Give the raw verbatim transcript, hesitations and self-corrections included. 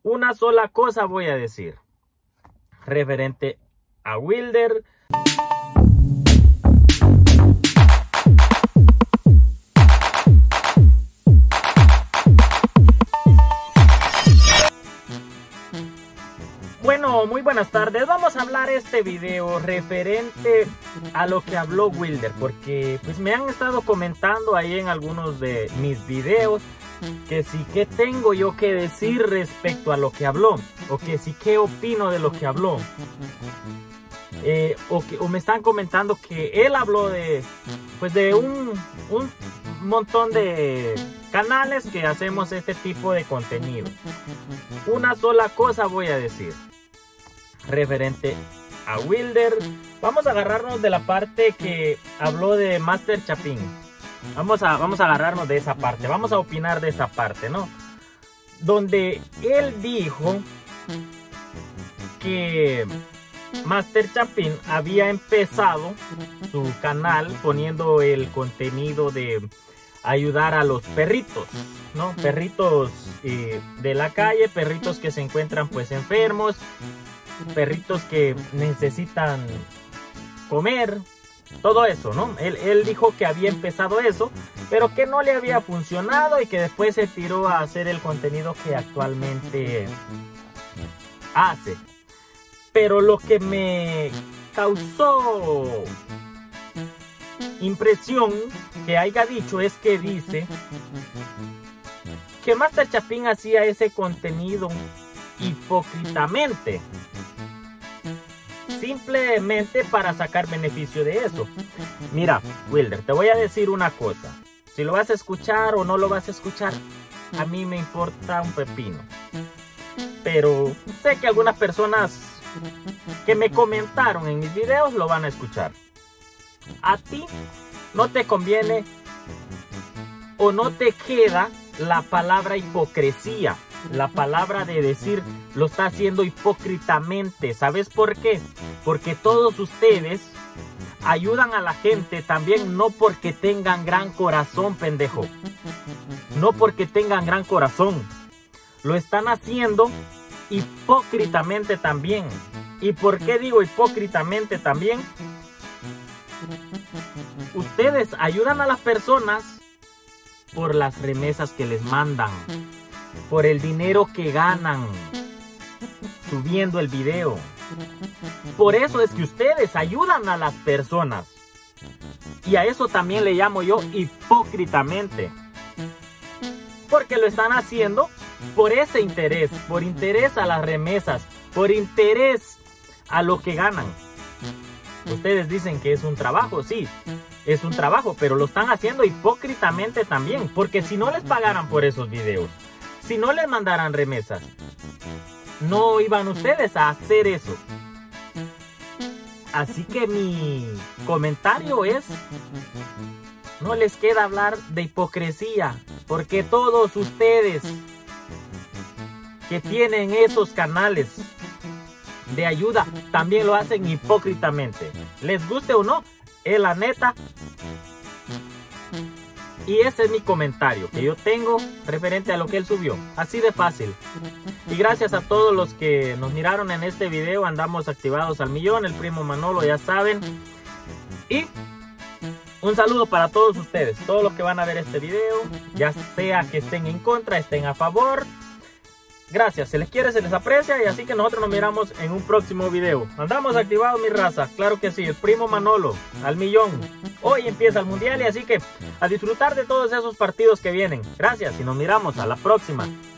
Una sola cosa voy a decir referente a Wilder. Bueno, muy buenas tardes. Vamos a hablar este video referente a lo que habló Wilder, porque pues me han estado comentando ahí en algunos de mis videos que sí, qué tengo yo que decir respecto a lo que habló, o que sí, qué opino de lo que habló, eh, o, que, o me están comentando que él habló de pues de un, un montón de canales que hacemos este tipo de contenido. Una sola cosa voy a decir referente a Wilder. Vamos a agarrarnos de la parte que habló de Master Chapín. Vamos a, vamos a agarrarnos de esa parte. Vamos a opinar de esa parte, ¿no? Donde él dijo que Master Chapín había empezado su canal poniendo el contenido de ayudar a los perritos, ¿no? Perritos eh, de la calle, perritos que se encuentran pues enfermos, perritos que necesitan comer, todo eso, ¿no? Él, él dijo que había empezado eso, pero que no le había funcionado y que después se tiró a hacer el contenido que actualmente hace. Pero lo que me causó impresión que haya dicho es que dice que Master Chapín hacía ese contenido hipócritamente, simplemente para sacar beneficio de eso. Mira, Wilder, te voy a decir una cosa. Si lo vas a escuchar o no lo vas a escuchar, a mí me importa un pepino. Pero sé que algunas personas que me comentaron en mis videos lo van a escuchar. A ti no te conviene o no te queda la palabra hipocresía, la palabra de decir lo está haciendo hipócritamente. ¿Sabes por qué? Porque todos ustedes ayudan a la gente también no porque tengan gran corazón, pendejo. No porque tengan gran corazón. Lo están haciendo hipócritamente también. ¿Y por qué digo hipócritamente también? Ustedes ayudan a las personas por las remesas que les mandan, por el dinero que ganan subiendo el video. Por eso es que ustedes ayudan a las personas. Y a eso también le llamo yo hipócritamente. Porque lo están haciendo por ese interés, por interés a las remesas, por interés a lo que ganan. Ustedes dicen que es un trabajo, sí, es un trabajo, pero lo están haciendo hipócritamente también. Porque si no les pagaran por esos videos, si no les mandaran remesas, no iban ustedes a hacer eso. Así que mi comentario es: no les queda hablar de hipocresía, porque todos ustedes que tienen esos canales de ayuda también lo hacen hipócritamente. Les guste o no, es la neta. Y ese es mi comentario que yo tengo referente a lo que él subió. Así de fácil. Y gracias a todos los que nos miraron en este video. Andamos activados al millón. El primo Manolo, ya saben. Y un saludo para todos ustedes, todos los que van a ver este video, ya sea que estén en contra, estén a favor. Gracias, se les quiere, se les aprecia, y así que nosotros nos miramos en un próximo video. Andamos activados, mi raza, claro que sí. El primo Manolo, al millón. Hoy empieza el mundial y así que a disfrutar de todos esos partidos que vienen. Gracias y nos miramos a la próxima.